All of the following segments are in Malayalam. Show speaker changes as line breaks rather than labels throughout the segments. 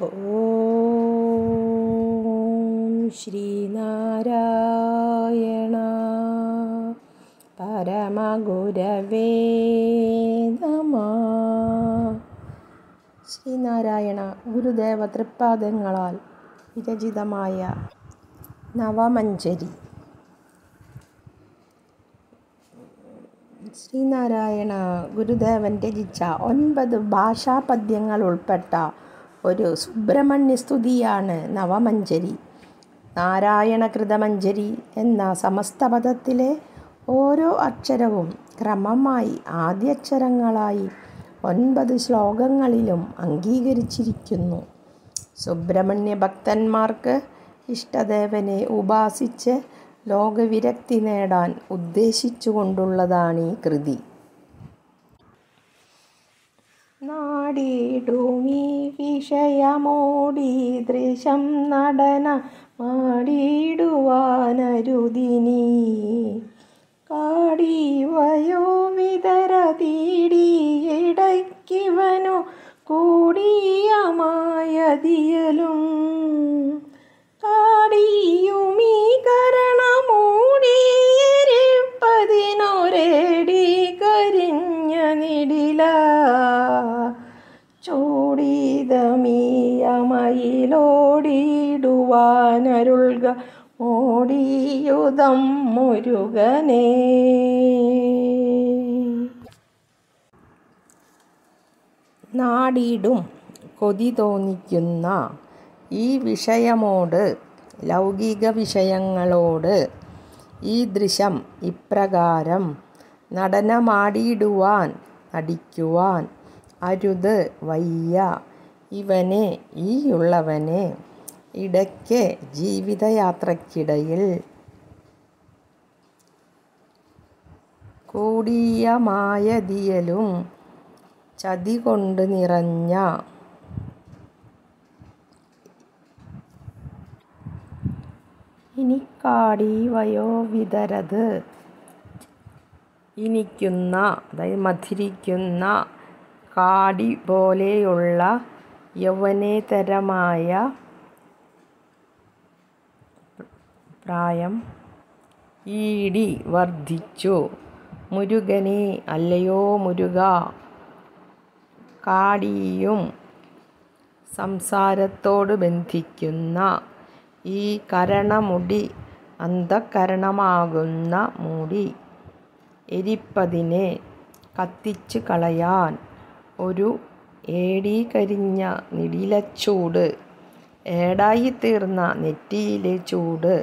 ഓം ശ്രീനാരായണ പരമഗുരവേ നമഃ. ശ്രീനാരായണ ഗുരുദേവ തൃപ്പാദങ്ങളാൽ വിരചിതമായ നവമഞ്ജരി. ശ്രീനാരായണ ഗുരുദേവൻ രചിച്ച 9 ഭാഷാപദ്യങ്ങൾ ഉൾപ്പെട്ട ഒരു സുബ്രഹ്മണ്യ സ്തുതിയാണ് നവമഞ്ജരി. നാരായണകൃതമഞ്ജരി എന്ന സമസ്തപദത്തിലെ ഓരോ അക്ഷരവും ക്രമമായി ആദ്യാക്ഷരങ്ങളായി 9 ശ്ലോകങ്ങളിലും അംഗീകരിച്ചിരിക്കുന്നു. സുബ്രഹ്മണ്യ ഭക്തന്മാർക്ക് ഇഷ്ടദേവനെ ഉപാസിച്ച് ലോകവിരക്തി നേടാൻ ഉദ്ദേശിച്ചുകൊണ്ടുള്ളതാണീ കൃതി. നാടിടുമീ വിഷയമോടീദൃശം നടന മാടിടുവാനരുതിനീ കാടിവയോ വിതരതീടിയിടയ്ക്കിവനു കൂടിയമായതിയലും കാടിയുമീ കരണമൂടിയിരിപ്പതിനൊരേടി കരിഞ്ഞ നിടില ചോടിതമീയമയിലോടിയിടുവാനരുൾക മോടിയുതം മുരുകനേ. നാടിടും കൊതി തോന്നിക്കുന്ന ഈ വിഷയമോട്, ലൗകിക വിഷയങ്ങളോട് ഈദൃശം ഇപ്രകാരം നടനമാടിയിടുവാൻ നടിക്കുവാൻ അരുത് വയ്യ ഇവനെ ഈയുള്ളവനെ ഇടയ്ക്ക് ജീവിതയാത്രയ്ക്കിടയിൽ കൂടിയമായതിയലും ചതികൊണ്ട് നിറഞ്ഞ ഇനിക്കാടി വയോവിതരത് ഇനിക്കുന്ന, അതായത് മധുരിക്കുന്ന കാടി പോലെയുള്ള യൗവനേതരമായ പ്രായം ഈടി വർദ്ധിച്ചു. മുരുകനേ, അല്ലയോ മുരുക, കാടിയും സംസാരത്തോട് ബന്ധിക്കുന്ന ഈ കരണമുടി, അന്ധകരണമാകുന്ന മുടി എരിപ്പതിനെ കത്തിച്ചു കളയാൻ ഒരു ഏടീകരിഞ്ഞ നിടിലച്ചൂട്, ഏടായിത്തീർന്ന നെറ്റിയിലെ ചൂട്,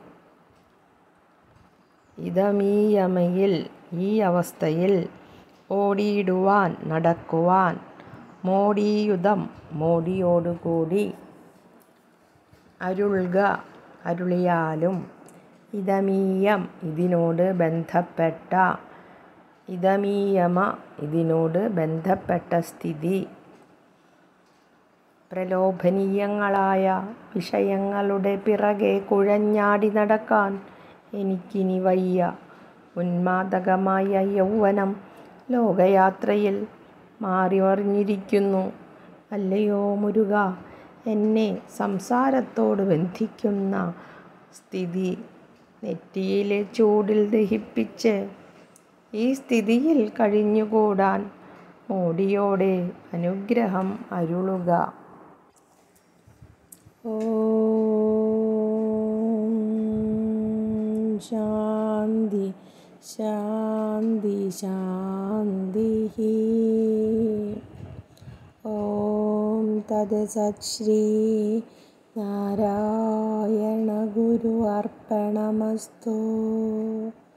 ഇതമീയമയിൽ ഈ അവസ്ഥയിൽ ഓടിയിടുവാൻ നടക്കുവാൻ മോടിയുതം മോടിയോടുകൂടി അരുൾക അരുളിയാലും ഇതമീയം ഇതിനോട് ബന്ധപ്പെട്ട, ഇതമീയമ ഇതിനോട് ബന്ധപ്പെട്ട സ്ഥിതി, പ്രലോഭനീയങ്ങളായ വിഷയങ്ങളുടെ പിറകെ കുഴഞ്ഞാടി നടക്കാൻ എനിക്കിനി വയ്യ. ഉന്മാദകമായ യൗവനം ലോകയാത്രയിൽ മാറിമറിഞ്ഞിരിക്കുന്നു. അല്ലയോ മുരുക, എന്നെ സംസാരത്തോട് ബന്ധിക്കുന്ന സ്ഥിതി നെറ്റിയിലെ ചൂടിൽ ദഹിപ്പിച്ച് ഈ സ്ഥിതിയിൽ കഴിഞ്ഞുകൂടാൻ മോടിയോടെ അനുഗ്രഹം അരുളുക. ഓം ശാന്തി ശാന്തി ശാന്തി. ഓം തത്സത്. ശ്രീ നാരായണ ഗുരു അർപ്പണമസ്തു.